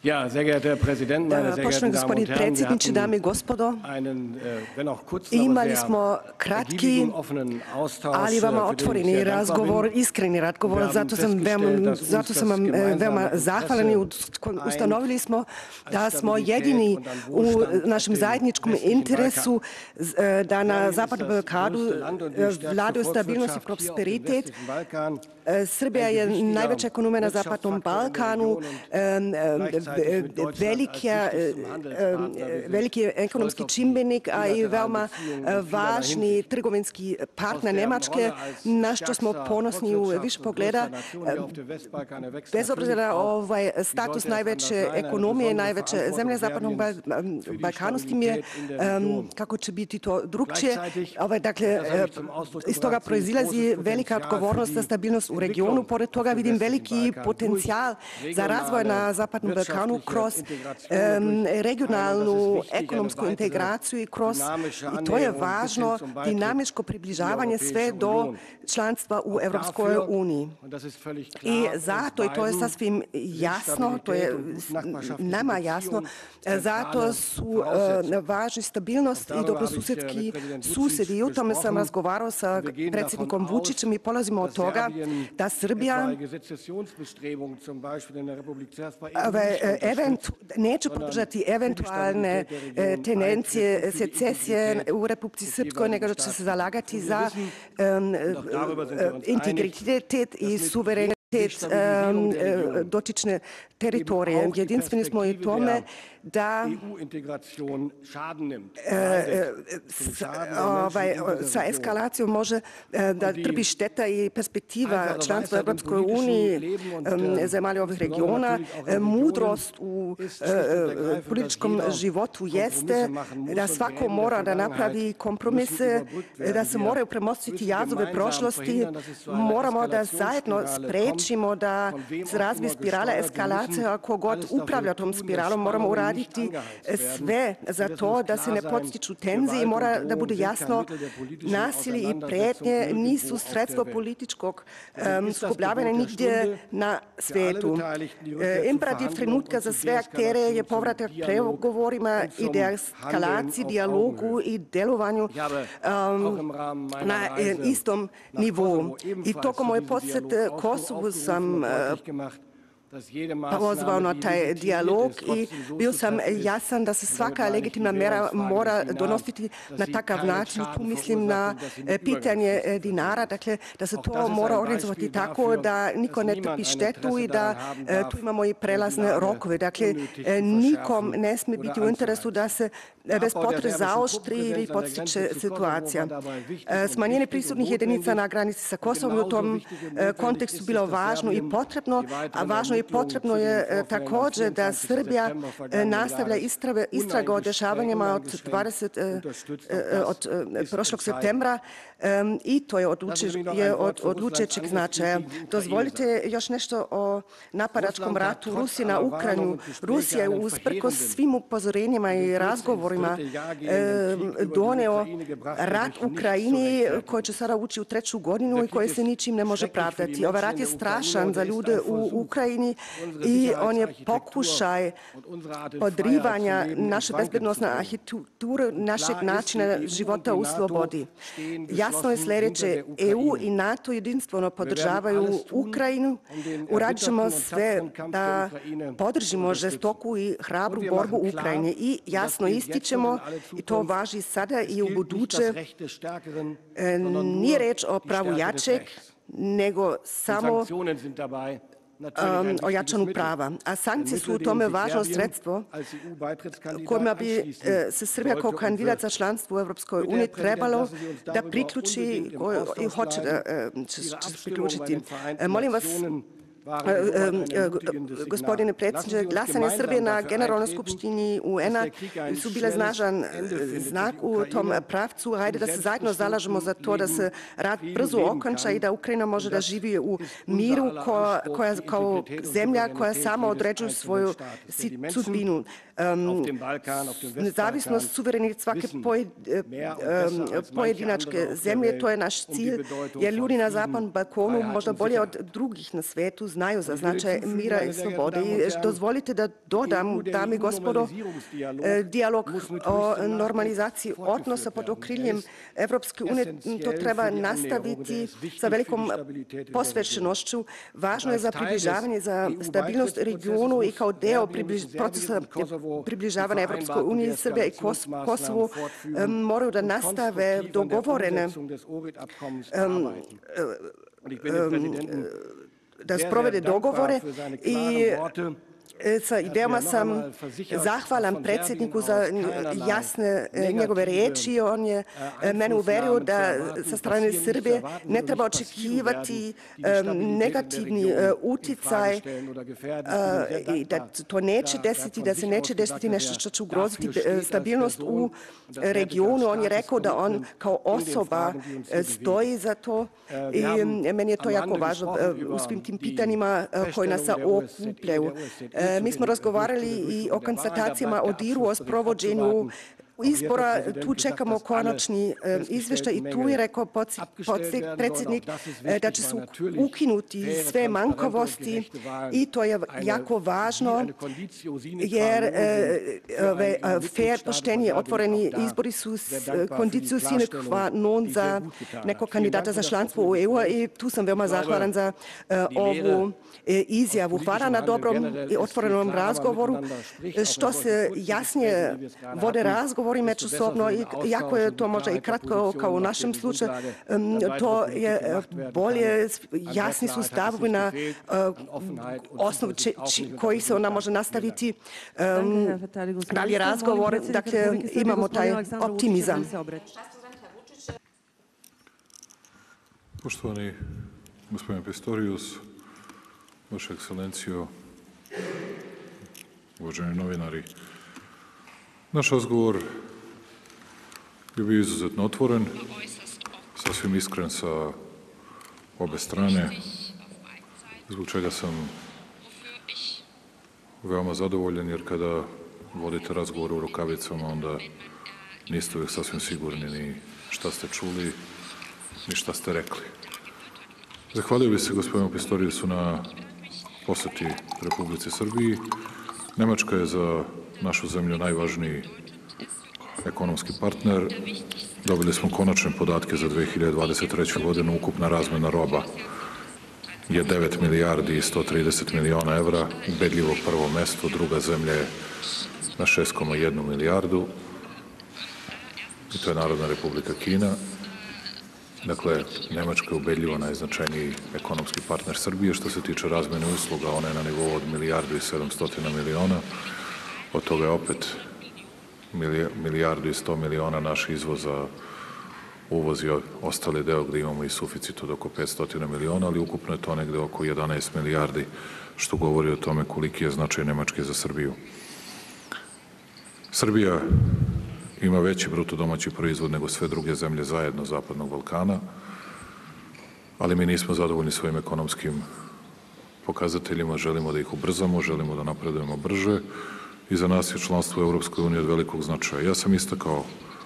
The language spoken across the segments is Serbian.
Ja, sehr geehrter Herr Präsident, meine sehr geehrten Damen und Herren, wir hatten einen, wenn auch kurzen, aber sehr ergiebigen, offenen Austausch für den ich sehr dankbar bin. Iskreni razgovor, zato sam vam veoma zahvalan i ustanovili smo da smo jedini u našem zajedničkom interesu da na Zapadnom Balkanu vladaju stabilnost i prosperitet. Srbija je najveća ekonomija na Zapadnom Balkanu, veliki ekonomski čimbenik, a i veoma važni trgovinski partner Nemačke, na što smo ponosni u više pogleda. Bez obzira na status najveće ekonomije, najveće zemlje Zapadnog Balkanu, s tim je kako će biti to drugčije. Dakle, iz toga proizilazi velika odgovornost za stabilnost u regionu. Pored toga vidim veliki potencijal za razvoj na Zapadnom Balkanu kroz regionalnu ekonomsku integraciju i to je važno dinamičko približavanje sve do članstva u Europskoj uniji. I zato, i to je sasvim jasno, to je nama jasno, zato su važni stabilnost i dobrosusjedski susjedi. I o tome sam razgovarao sa predsjednikom Vučićem i polazimo od toga da Srbija neće podržati eventualne tendencije secesije u Republici Srpskoj, nego će se zalagati za integritet i suverenitet dotične teritorije. Jedinstveni smo i tome da sa eskalacijom može da trpi šteta i perspektiva članstva u Europskoj uniji zemalja ovih regiona. Mudrost u političkom životu jeste da svako mora da napravi kompromise, da se moraju premostiti jazove prošlosti. Moramo da zajedno sprečimo da se razvije spirala eskalacija. Ako god upravlja tom spiralom, moramo uraditi sve za to da se ne podstiču tenzije i mora da bude jasno nasilje i pretnje nisu sredstvo političkog sukobljavanja nigdje na svijetu. Imperativ trenutka za sve aktere je povratak pregovorima i deeskalaciji, dijalogu i delovanju na istom nivou. I tokom moje posjete Kosovu sam pozvao na taj dijalog i bio sam jasan da se svaka legitimna mera mora donositi na takav način. Tu mislim na pitanje dinara, dakle da se to mora organizovati tako da niko ne trpi štetu i da tu imamo i prelazne rokove. Dakle, nikom ne smije biti u interesu da se bez potrebe zaoštri ili podstiče situacija. Smanjenje prisutnih jedinica na granici sa Kosovom u tom kontekstu bilo važno i potrebno, a važno i potrebno je također da Srbija nastavlja istragu o dešavanjima od prošlog septembra i to je od odlučujućeg značaja. Dozvolite još nešto o napadačkom ratu Rusije na Ukrajinu. Rusija je usprkos svim upozorenjima i razgovorima doneo rat Ukrajini koji će sada ući u 3. godinu i koji se ničim ne može pravdati. Ovaj rat je strašan za ljude u Ukrajini i on je pokušaj podrivanja naše bezbednosne arhitekture, našeg načina života u slobodi. Jasno je sljedeće, EU i NATO jedinstveno podržavaju Ukrajinu. Uradit ćemo sve da podržimo žestoku i hrabru borbu u Ukrajini i jasno ističemo, i to važi sada i u buduće, nije reč o pravu jačeg, nego samo o jačanju prava. A sankcije su u tome važno sredstvo kojima bi se Srbija kao kandidat za članstvo u Europskoj uniji trebalo da priključi i hoće da će se priključiti. Molim vas, gospodine predsjedniče, glasanje Srbije na Generalnoj skupštini UN-a su bile snažan znak u tom pravcu. Hajde da se zajedno zalažemo za to da se rat brzo okonča i da Ukrajina može da živi u miru kao zemlja koja sama određuje svoju sudbinu. Nezavisnost, suverenitet svake pojedinačke zemlje, to je naš cilj, jer ljudi na Zapadnom Balkanu možda bolje od drugih na svijetu znaju za značaj mira i slobode. I dozvolite da dodam, dame i gospodo, dijalog o normalizaciji odnosa pod okriljem Evropske unije, to treba nastaviti sa velikom posvećenošću. Važno je za približavanje, za stabilnost regionu i kao deo procesa približavanja Evropskoj uniji, Srbija i Kosovo moraju da nastave dogovorene da sprovede dogovore i sa idejama sam zahvalan predsjedniku za jasne njegove riječi. On je mene uverio da sa strane Srbije ne treba očekivati negativni uticaj i da to neće desiti, da se neće desiti nešto što će ugroziti stabilnost u regionu. On je rekao da on kao osoba stoji za to i meni je to jako važno u svim tim pitanjima koji nas okupljaju. Mi smo razgovarali i o konstatacijama o Diru, o sprovođenju izbora. Tu čekamo konačni izvještaj i tu je rekao predsjednik da će se ukinuti sve manjkavosti i to je jako važno jer fair, pošteni, otvoreni izbori su conditio sine qua non za nekog kandidata za članstvo u EU i tu sam veoma zahvalan za ovu izjavu. Hvala na dobrom i otvorenom razgovoru. Što se jasnije vode razgovori međusobno, iako je to možda i kratko kao u našem slučaju, to je bolje, jasni su stavovi na osnovu koji se ona može nastaviti dalje razgovor. Dakle, imamo taj optimizam. Poštovani gospodine Pistorius, Vaša ekscelencijo, uvaženi novinari, naš razgovor je bio izuzetno otvoren, sasvim iskren sa obe strane, zbog čega sam veoma zadovoljan, jer kada vodite razgovor u rukavicama, onda niste uvijek sasvim sigurni ni šta ste čuli, ni šta ste rekli. Zahvalio bih se gospodinu Pistoriusu na poseti Republici Srbiji. Nemačka je za našu zemlju najvažniji ekonomski partner. Dobili smo konačne podatke za 2023. godinu. Ukupna razmena roba je 9 milijardi i 130 miliona evra, ubedljivo prvo mesto, druga zemlja je na 6,1 milijardu i to je Narodna Republika Kina. Dakle, Nemačka je ubedljivo najznačajniji ekonomski partner Srbije. Što se tiče razmene usluga, ona je na nivou od milijardu i 700 miliona. Od toga je opet milijardu i 100 miliona naš izvoz, a uvoz je ostali deo gde imamo i suficit od oko 500 miliona, ali ukupno je to negde oko 11 milijardi, što govori o tome koliki je značaj Nemačke za Srbiju. Srbija ima veći bruto domaći proizvod nego sve druge zemlje zajedno Zapadnog Balkana, ali mi nismo zadovoljni svojim ekonomskim pokazateljima, želimo da ih ubrzamo, želimo da napredujemo brže i za nas je članstvo u Evropskoj uniji od velikog značaja. Ja sam istakao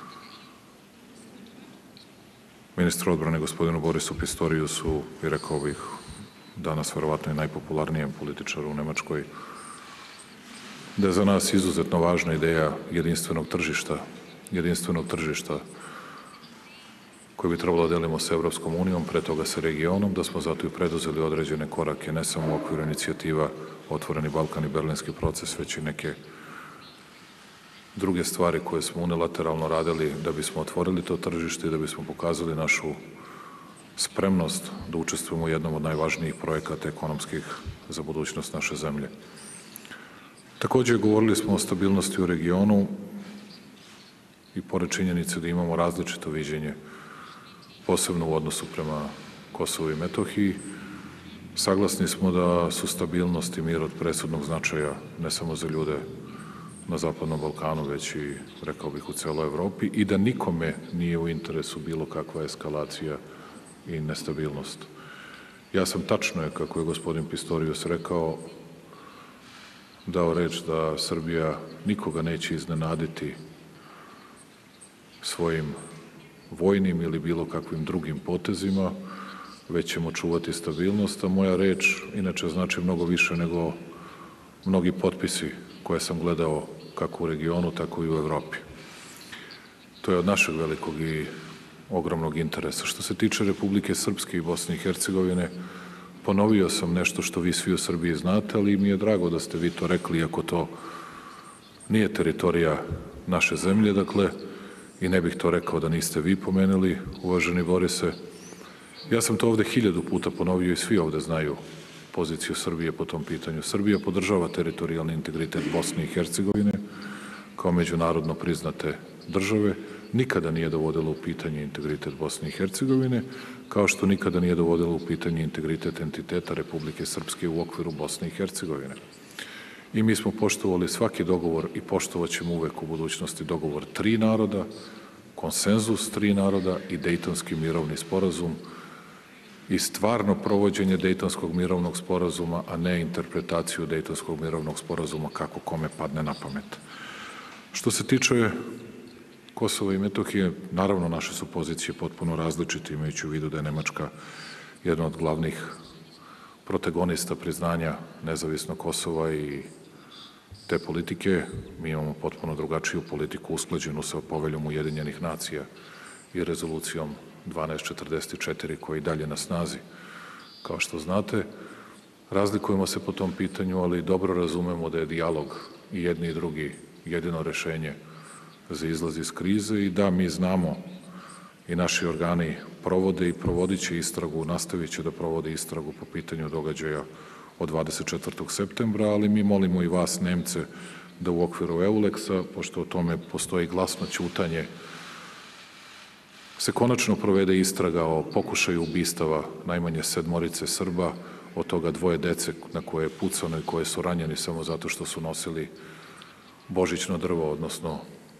ministru odbrane gospodinu Borisu Pistoriusu i rekao bih danas verovatno i najpopularnijem političaru u Nemačkoj, da je za nas izuzetno važna ideja jedinstvenog tržišta koje bi trebalo da delimo sa Evropskom unijom, pre toga sa regionom, da smo zato i preduzeli određene korake, ne samo u okviru inicijativa Otvoreni Balkan i Berlinski proces, već i neke druge stvari koje smo unilateralno radili da bismo otvorili to tržište i da bismo pokazali našu spremnost da učestvujemo u jednom od najvažnijih projekata ekonomskih za budućnost naše zemlje. Takođe, govorili smo o stabilnosti u regionu i pored činjenice da imamo različito viđenje, posebno u odnosu prema Kosovu i Metohiji, saglasni smo da su stabilnost i mir od presudnog značaja ne samo za ljude na Zapadnom Balkanu, već i, rekao bih, u celoj Evropi i da nikome nije u interesu bilo kakva eskalacija i nestabilnost. Ja sam, tačno je, kako je gospodin Pistorius rekao, dao reč da Srbija nikoga neće iznenaditi svojim vojnim ili bilo kakvim drugim potezima, već ćemo čuvati stabilnost, a moja reč inače znači mnogo više nego mnogi potpisi koje sam gledao kako u regionu, tako i u Evropi. To je od našeg velikog i ogromnog interesa. Što se tiče Republike Srpske i Bosne i Hercegovine, ponovio sam nešto što vi svi u Srbiji znate, ali mi je drago da ste vi to rekli, iako to nije teritorija naše zemlje, dakle, i ne bih to rekao da niste vi pomenuli, uvaženi Borise. Ja sam to ovde 1000 puta ponovio i svi ovde znaju poziciju Srbije po tom pitanju. Srbija podržava teritorijalni integritet Bosne i Hercegovine kao međunarodno priznate države, nikada nije dovodila u pitanje integritet Bosne i Hercegovine, kao što nikada nije dovodila u pitanje integritet entiteta Republike Srpske u okviru Bosne i Hercegovine. I mi smo poštovali svaki dogovor i poštovat ćemo uvek u budućnosti dogovor 3 naroda, konsenzus 3 naroda i Dejtonski mirovni sporazum i stvarno provođenje Dejtonskog mirovnog sporazuma, a ne interpretaciju Dejtonskog mirovnog sporazuma kako kome padne na pamet. Što se tiče Kosova i Metohije, naravno naše su pozicije potpuno različite, imajući u vidu da je Nemačka jedna od glavnih protagonista priznanja nezavisnog Kosova i te politike. Mi imamo potpuno drugačiju politiku usklađenu sa poveljom Ujedinjenih nacija i rezolucijom 1244 koja je i dalje na snazi. Kao što znate, razlikujemo se po tom pitanju, ali dobro razumemo da je dijalog i jedni i drugi jedino rešenje za izlaz iz krize i da mi znamo i naši organi provode i provodit će istragu, nastavit će da provode istragu po pitanju događaja od 24. septembra, ali mi molimo i vas, Nemce, da u okviru EULEX-a, pošto o tome postoji glasno ćutanje, se konačno provede istraga o pokušaju ubistava najmanje 7 Srba, od toga 2 dece na koje je pucano i koje su ranjeni samo zato što su nosili božićno drvo, odnosno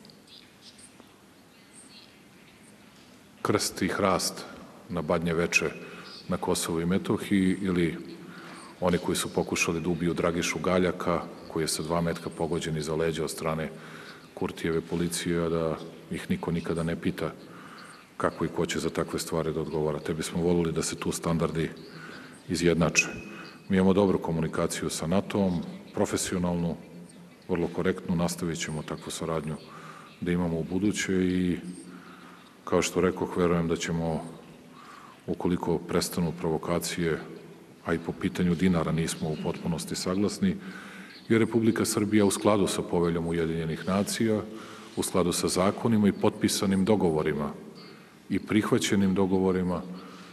krst i hrast na Badnje veče na Kosovu i Metohiji, ili oni koji su pokušali da ubiju Dragišu Galjaka, koji je sa 2 metka pogođen iza leđa od strane Kurtijeve policije, a da ih niko nikada ne pita kako i ko će za takve stvari da odgovara. Te bismo volili da se tu standardi izjednače. Mi imamo dobru komunikaciju sa NATO-om, profesionalnu, vrlo korektnu, nastavit ćemo takvu saradnju da imamo u buduće i kao što rekoh, verujem da ćemo, ukoliko prestanu provokacije, a i po pitanju dinara nismo u potpunosti saglasni, jer Republika Srbija u skladu sa poveljom Ujedinjenih nacija, u skladu sa zakonima i potpisanim dogovorima i prihvaćenim dogovorima,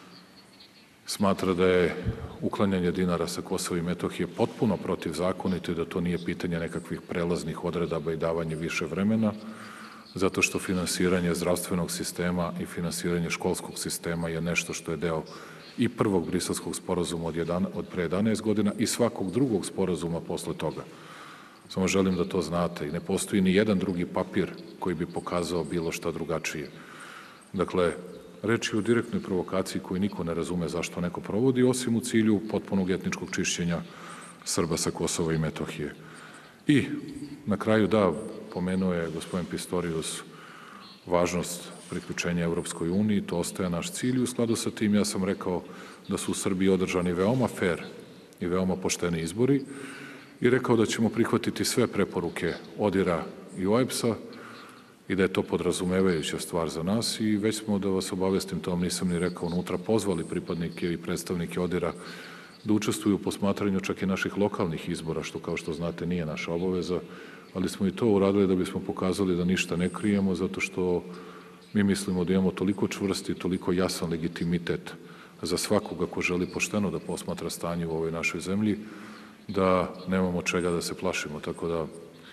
smatra da je uklanjanje dinara sa Kosova i Metohije potpuno protivzakonito i da to nije pitanje nekakvih prelaznih odredaba i davanje više vremena, zato što finansiranje zdravstvenog sistema i finansiranje školskog sistema je nešto što je deo i prvog Briselskog sporazuma od pre 11 godina i svakog drugog sporazuma posle toga. Samo želim da to znate i ne postoji ni jedan drugi papir koji bi pokazao bilo šta drugačije. Dakle, reč je o direktnoj provokaciji koju niko ne razume zašto neko provodi, osim u cilju potpunog etničkog čišćenja Srba sa Kosova i Metohije. I na kraju, da, pomenuo je gospodin Pistorius važnost priključenja Evropskoj uniji, to ostaje naš cilj i u skladu sa tim ja sam rekao da su u Srbiji održani veoma fer i veoma pošteni izbori i rekao da ćemo prihvatiti sve preporuke ODIHR-a i OEBS-a i da je to podrazumevajuća stvar za nas i već smo, da vas obavestim, to vam nisam ni rekao unutra, pozvali pripadnike i predstavnike ODIHR-a da učestvuju u posmatranju čak i naših lokalnih izbora, što kao što znate nije naša obaveza, ali smo i to uradili da bismo pokazali da ništa ne krijemo, zato što mi mislimo da imamo toliko čvrst i toliko jasan legitimitet za svakoga ko želi pošteno da posmatra stanje u ovoj našoj zemlji, da nemamo čega da se plašimo. Tako da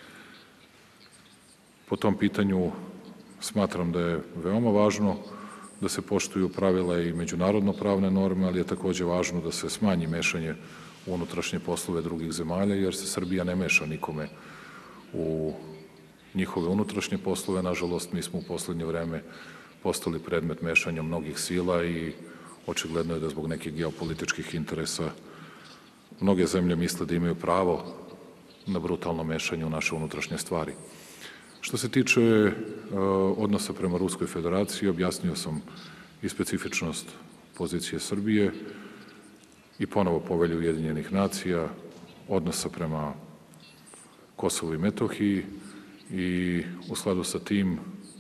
po tom pitanju smatram da je veoma važno da se poštuju pravila i međunarodno pravne norme, ali je takođe važno da se smanji mešanje u unutrašnje poslove drugih zemalja, jer se Srbija ne meša nikome u njihove unutrašnje poslove. Nažalost, mi smo u poslednje vreme postali predmet mešanja mnogih sila i očigledno je da zbog nekih geopolitičkih interesa mnoge zemlje misle da imaju pravo na brutalno mešanje u naše unutrašnje stvari. Što se tiče odnosa prema Ruskoj federaciji, objasnio sam i specifičnost pozicije Srbije i ponovo Povelju Ujedinjenih nacija, odnosa prema Kosovu i Metohiji i u skladu sa tim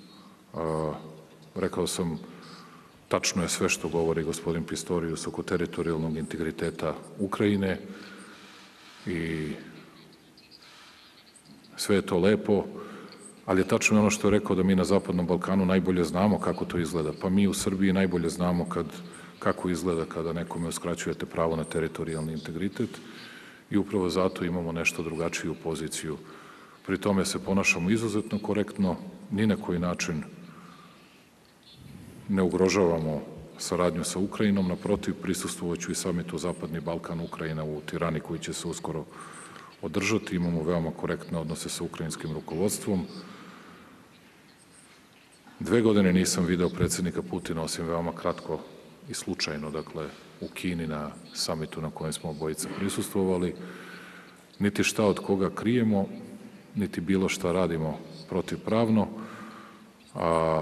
rekao sam tačno je sve što govori gospodin Pistorius oko teritorijalnog integriteta Ukrajine i sve je to lepo, ali je tačno ono što je rekao da mi na Zapadnom Balkanu najbolje znamo kako to izgleda. Pa mi u Srbiji najbolje znamo kako izgleda kada nekome uskraćujete pravo na teritorijalni integritet i upravo zato imamo nešto drugačiju poziciju. Pri tome se ponašamo izuzetno korektno, ni na koji način ne ugrožavamo saradnju sa Ukrajinom, naprotiv, prisustvovaću i samitu Zapadni Balkan Ukrajina u Tirani koji će se uskoro održati. Imamo veoma korektne odnose sa ukrajinskim rukovodstvom. 2 godine nisam video predsednika Putina, osim veoma kratko i slučajno, dakle, u Kini na samitu na kojem smo obojica prisustvovali. Niti šta od koga krijemo, niti bilo šta radimo protivpravno, a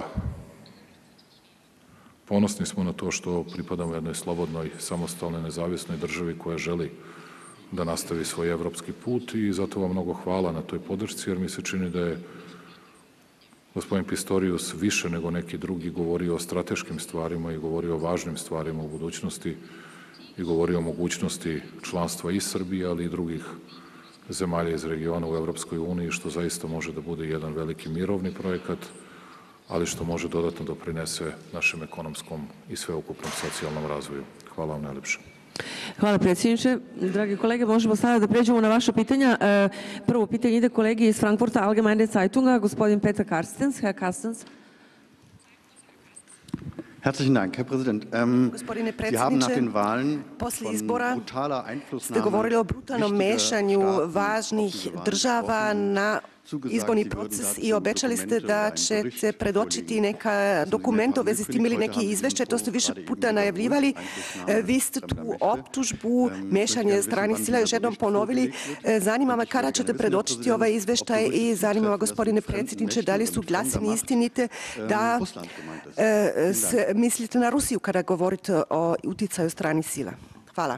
ponosni smo na to što pripadamo jednoj slobodnoj, samostalnoj, nezavisnoj državi koja želi da nastavi svoj evropski put i zato vam mnogo hvala na toj podršci, jer mi se čini da je gospodin Pistorius više nego neki drugi govorio o strateškim stvarima i govorio o važnim stvarima u budućnosti i govorio o mogućnosti članstva i Srbije, ali i drugih zemalja iz regiona u Evropskoj uniji, što zaista može da bude jedan veliki mirovni projekat, ali što može dodatno doprinese našem ekonomskom i sveukupnom socijalnom razvoju. Hvala vam najlepše. Hvala predsjedniče. Dragi kolege, možemo sada da pređemo na vaša pitanja. Prvo pitanje ide kolegi iz Frankfurta Allgemeine Zeitunga, gospodin Peter Karstens. Herr Karstens. Herzlichen Dank, Herr Präsident. Gospodine Sie haben nach den predsjedniče, Wahlen posle von izbora brutaler ste Einflussnahme govorili o brutalnom mešanju važnih država na izborni proces i obećali ste da ćete predočiti neka dokumenta u vezi s tim ili neke izvešće, to ste više puta najavljivali. Vi ste tu optužbu mešanje stranih sila još jednom ponovili. Zanima me kada ćete predočiti ovaj izveštaj i zanima me, gospodine predsjedniče, da li su glasine istinite da mislite na Rusiju kada govorite o uticaju stranih sila. Hvala.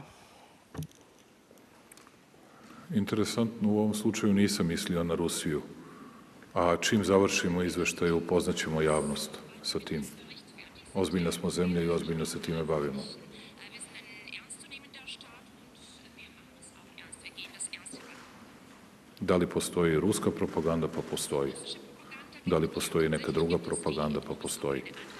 Interesantno, u ovom slučaju nisam mislio na Rusiju, a čim završimo izveštaje upoznaćemo javnost sa tim. Ozbiljna smo zemlja i ozbiljno se time bavimo. Da li postoji ruska propaganda? Pa postoji. Da li postoji neka druga propaganda? Pa postoji.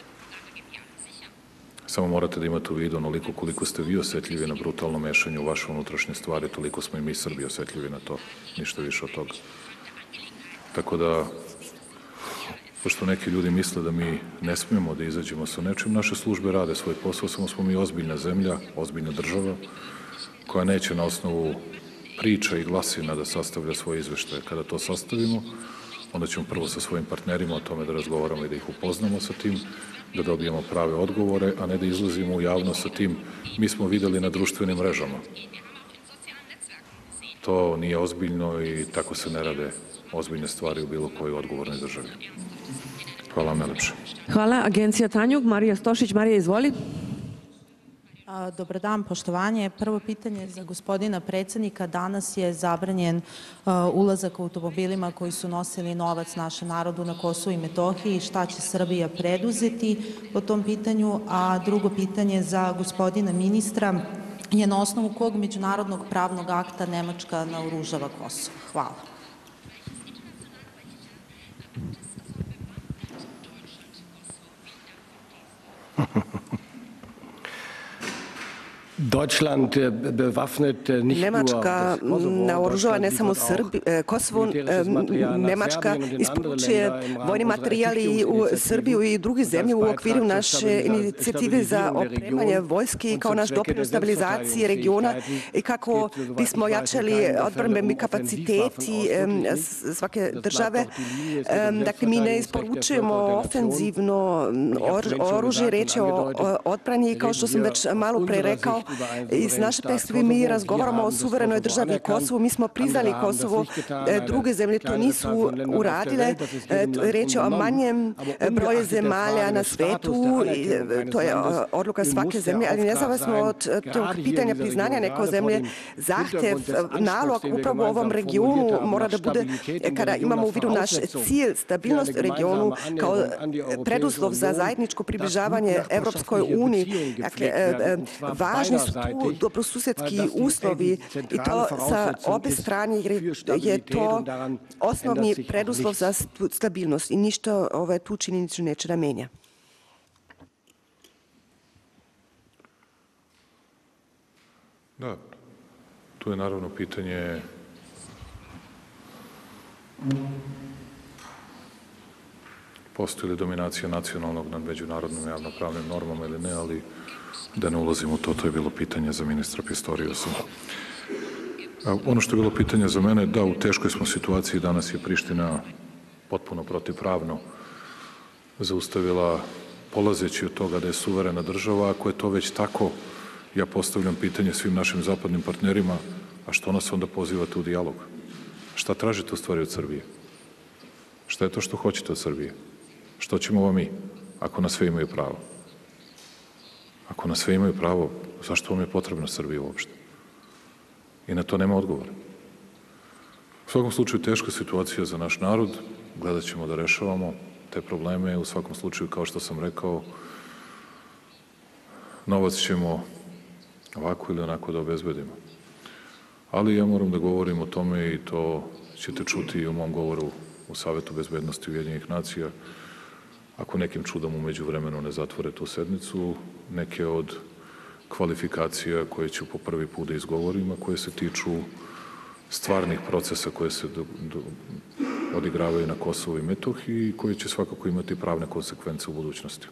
Samo morate da imate u vidu onoliko koliko ste vi osetljivi na brutalno mešanje u vaše unutrašnje stvari, toliko smo i mi Srbi osetljivi na to, ništa više od toga. Tako da, pošto neki ljudi misle da mi ne smijemo da izađemo sa nečim, naše službe rade svoj posao, samo smo mi ozbiljna zemlja, ozbiljna država, koja neće na osnovu priča i glasina da sastavlja svoje izveštaje. Kada to sastavimo, onda ćemo prvo sa svojim partnerima o tome da razgovaramo i da ih upoznamo sa tim, da dobijemo prave odgovore, a ne da izlazimo u javnost sa tim. Mi smo videli na društvenim mrežama. To nije ozbiljno i tako se ne rade ozbiljne stvari u bilo kojoj odgovornoj državi. Hvala vam najlepše. Hvala. Agencija Tanjug, Marija Stošić. Marija, izvoli. Dobar dan, poštovanje. Prvo pitanje za gospodina predsjednika. Danas je zabranjen ulazak automobilima koji su nosili novac našem narodu na Kosovu i Metohiji. Šta će Srbija preduzeti po tom pitanju? A drugo pitanje za gospodina ministra je na osnovu kog međunarodnog pravnog akta Nemačka naoružava Kosovo? Hvala. Nemačka naoružava ne samo Kosovo, Nemačka isporučuje vojni materijal i u Srbiju i druge zemlje u okviru naše inicijative za opremanje vojske i kao naš doprinos stabilizaciji regiona i kako bismo jačali odbrambeni kapaciteti svake države. Dakle, mi ne isporučujemo ofenzivno oružje, reč je o odbrani i kao što sam već malo pre rekao, Iz naše perspektive mi razgovaramo o suverenoj državi Kosovu. Mi smo priznali Kosovo, druge zemlje to nisu uradile. Reč je o manjem broju zemalja na svetu, to je odluka svake zemlje, ali nezavisno od tog pitanja priznanja neko zemlje, zahtev, nalog upravo u ovom regionu mora da bude, kada imamo u vidu naš cilj, stabilnost regionu kao preduslov za zajedničko približavanje Evropskoj uniji. Dakle, važni su tu dobrosusedski uslovi i to sa obe strane je to osnovni preduslov za stabilnost i ništa tu činjenicu neće da menja. Da, tu je naravno pitanje postoji li dominacija nacionalnog nad međunarodnim javnopravnim normama ili ne, ali da ne ulazim u to, to je bilo pitanje za ministra Pistoriusa. Ono što je bilo pitanje za mene, da, u teškoj smo situaciji, danas je Priština potpuno protivpravno zaustavila, polazeći od toga da je suverena država. Ako je to već tako, ja postavljam pitanje svim našim zapadnim partnerima, a što nas onda pozivate u dijalog? Šta tražite u stvari od Srbije? Šta je to što hoćete od Srbije? Što ćemo vam mi, ako na sve imaju pravo? Ako na sve imaju pravo, zašto vam je potrebna Srbija uopšte? I na to nema odgovora. U svakom slučaju, teška situacija za naš narod, gledat ćemo da rešavamo te probleme. U svakom slučaju, kao što sam rekao, novac ćemo ovako ili onako da obezbedimo. Ali ja moram da govorim o tome i to ćete čuti i u mom govoru u Savetu bezbednosti Ujedinjenih nacija. Ako nekim čudom umeđu vremenu ne zatvore tu sednicu, neke od kvalifikacija koje ću po prvi put da izgovorim, a koje se tiču stvarnih procesa koje se odigravaju na Kosovu i Metohiji i koje će svakako imati pravne konsekvence u budućnosti.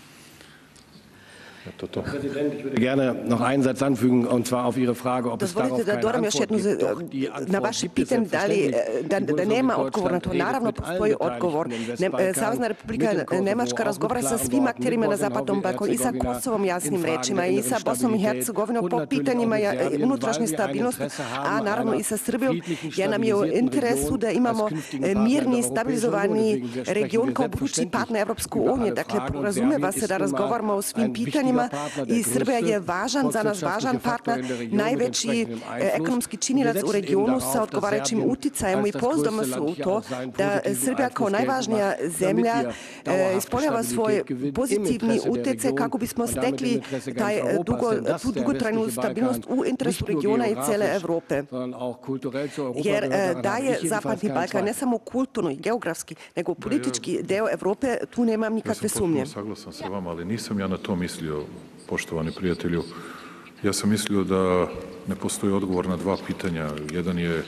Dozvolite da dodam još jednu na vaše pitanje da nema odgovor na to. Naravno, postoji odgovor. Savezna Republika Nemačka razgovara sa svim akterima na Zapadnom Balkanu i sa Kosovom jasnim rečima i sa Bosnom i Hercegovinom po pitanjima unutrašnje stabilnosti, a naravno i sa Srbijom, jer nam je u interesu da imamo mirni, stabilizovani region kao budući partner Evropske unije. Dakle, razumeva se da razgovaramo o svim pitanjima i Srbija je važan, za nas važan partner, najveći ekonomski činilac u regionu sa odgovarajućim uticajem i pouzdamo se u to da Srbija kao najvažnija zemlja ispoljava svoj pozitivni utjecaj kako bismo stekli tu dugotrajnu stabilnost u interesu regiona i cele Evrope. Jer da je Zapadni Balkan ne samo kulturno i geografski, nego politički deo Evrope, tu nemam nikakve sumnje. Ja sam potpuno saglasan sa vama, ali nisam ja na to mislio, poštovani prijatelju. Ja sam mislio da ne postoji odgovor na dva pitanja. Jedan je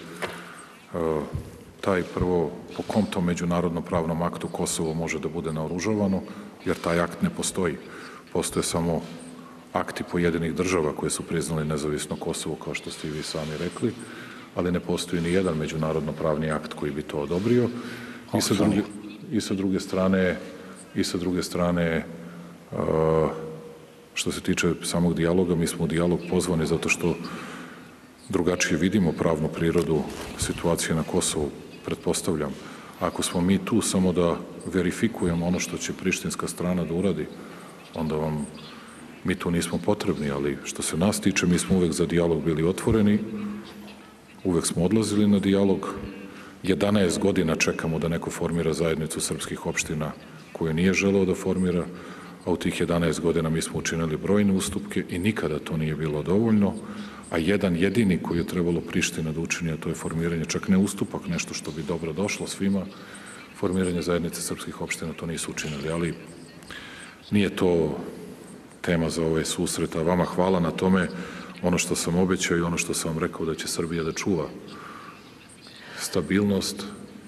taj prvo, po kom to međunarodno pravnom aktu Kosovo može da bude naoružavano, jer taj akt ne postoji. Postoje samo akti pojedinih država koje su priznali nezavisno Kosovo, kao što ste i vi sami rekli, ali ne postoji ni jedan međunarodno pravni akt koji bi to odobrio. I sa druge strane, što se tiče samog dijaloga, mi smo u dijalog pozvani zato što drugačije vidimo pravnu prirodu situacije na Kosovu, pretpostavljam. Ako smo mi tu samo da verifikujemo ono što će prištinska strana da uradi, onda mi tu nismo potrebni, ali što se nas tiče, mi smo uvek za dijalog bili otvoreni, uvek smo odlazili na dijalog. 11 godina čekamo da neko formira zajednicu srpskih opština koju nije želeo da formira, a u tih 11 godina mi smo učinili brojne ustupke i nikada to nije bilo dovoljno, a jedan jedini koji je trebalo Priština da učini, a to je formiranje, čak ne ustupak, nešto što bi dobro došlo svima, formiranje zajednice srpskih opština, to nisu učinili, ali nije to tema za ovaj susret, a vama hvala na tome, ono što sam obećao i ono što sam vam rekao da će Srbija da čuva stabilnost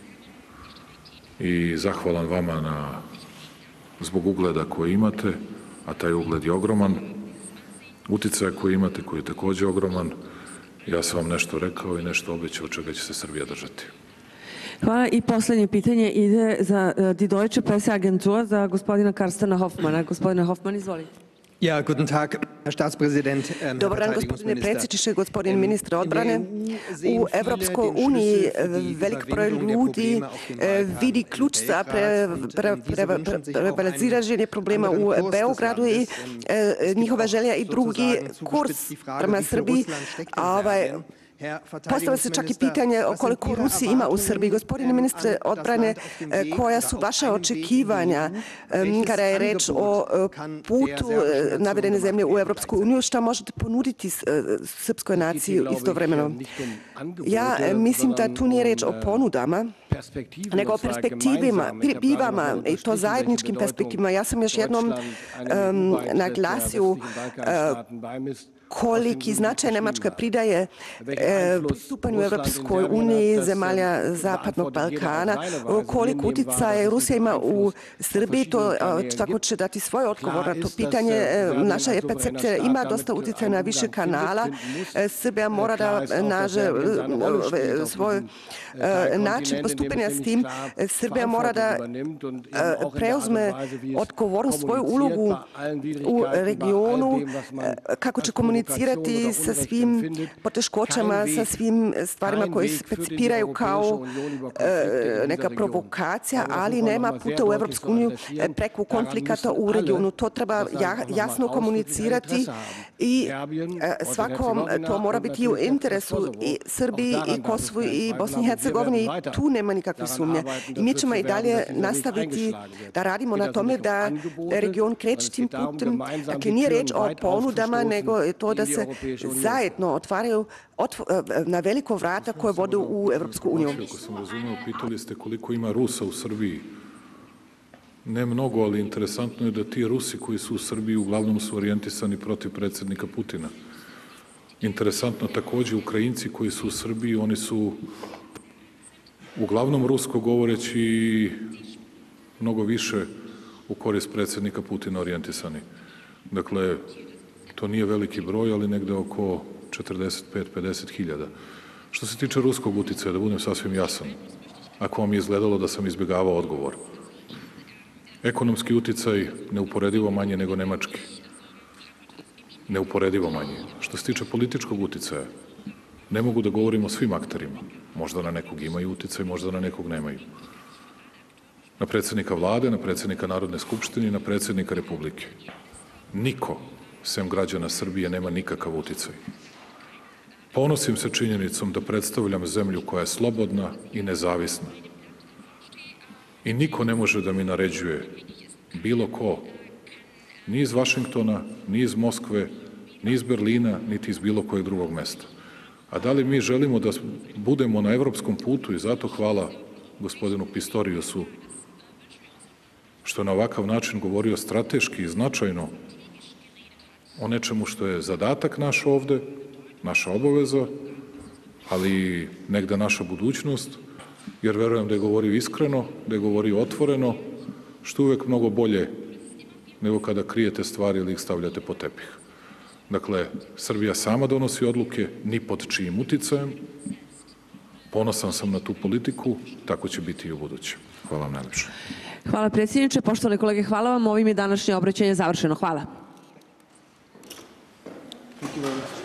i zahvalan vama zbog ugleda koji imate, a taj ugled je ogroman, uticaja koji imate, koji je takođe ogroman. Ja sam vam nešto rekao i nešto obećao čega će se Srbija držati. Hvala. I poslednje pitanje ide za Die Deutsche Presseagentur, za gospodina Karstena Hoffmana. Gospodine Hoffman, izvolite. Ja, guten Tag, Herr Staatspräsident. Dobar dan, gospodine predsjedniče, gospodin ministar odbrane. U Evropskoj uniji velik broj ljudi vidi ključ za prevaliziranjem problema u Beogradu i njihova želja i drugi kurs prema Srbiji. Postavlja se čak i pitanje koliko Rusiji ima u Srbiji. Gospodine ministre odbrane, koja su vaša očekivanja kada je reč o putu navedene zemlje u Evropsku uniju? Šta možete ponuditi srpskoj naciji istovremeno? Ja mislim da tu nije reč o ponudama, nego o perspektivama i to zajedničkim perspektivama. Ja sam još jednom naglasio koliki značaj Nemačka pridaje pristupanju Evropskoj uniji zemalja Zapadnog Balkana, koliko utjecaja Rusija ima u Srbiji, to tako će dati svoj odgovor na to pitanje. Naša je percepcija ima dosta utjecaja na više kanala. Srbija mora da nađe svoj način postupanja s tim. Srbija mora da preuzme odgovornost, svoju ulogu u regionu, kako će komunicirati sa svim poteškoćama, sa svim stvarima koje se percipiraju kao neka provokacija, ali nema puta u Evropsku uniju preko konflikata u regionu. To treba jasno komunicirati i svakom to mora biti u interesu i Srbiji i Kosovu i Bosni i Hercegovini. Tu nema nikakve sumnje. I mi ćemo i dalje nastaviti da radimo na tome da region kreće tim putem. Dakle, nije reč o ponudama, nego je to da se zajedno otvaraju na veliko vrata koje vode u Evropsku uniju. Ako sam razumeo, pitali ste koliko ima Rusa u Srbiji. Ne mnogo, ali interesantno je da ti Rusi koji su u Srbiji uglavnom su orijentisani protiv predsjednika Putina. Interesantno takođe, Ukrajinci koji su u Srbiji, oni su uglavnom rusko govoreći i mnogo više u korist predsjednika Putina orijentisani. Dakle, to nije veliki broj, ali negde oko 45-50 hiljada. Što se tiče ruskog uticaja, da budem sasvim jasan, ako vam je izgledalo da sam izbjegavao odgovor, ekonomski uticaj neuporedivo manje nego nemački. Neuporedivo manje. Što se tiče političkog uticaja, ne mogu da govorim o svim akterima. Možda na nekog imaju uticaj, možda na nekog nemaju. Na predsjednika vlade, na predsjednika Narodne skupštine i na predsjednika Republike. Niko, sem građana Srbije, nema nikakav uticaj. Ponosim se činjenicom da predstavljam zemlju koja je slobodna i nezavisna. I niko ne može da mi naređuje, bilo ko, ni iz Vašingtona, ni iz Moskve, ni iz Berlina, niti iz bilo kojeg drugog mesta. A da li mi želimo da budemo na evropskom putu i zato hvala gospodinu Pistoriusu što na ovakav način govorio strateški i značajno o nečemu što je zadatak naš ovde, naša obaveza, ali i negde naša budućnost, jer verujem da je govorio iskreno, da je govorio otvoreno, što je uvek mnogo bolje nego kada krijete stvari ili ih stavljate pod tepih. Dakle, Srbija sama donosi odluke, ni pod čijim uticajem. Ponosan sam na tu politiku, tako će biti i u buduće. Hvala vam najlepše. Hvala predsjedniče. Poštovane kolege, hvala vam. Ovim je današnje obraćanje završeno. Hvala.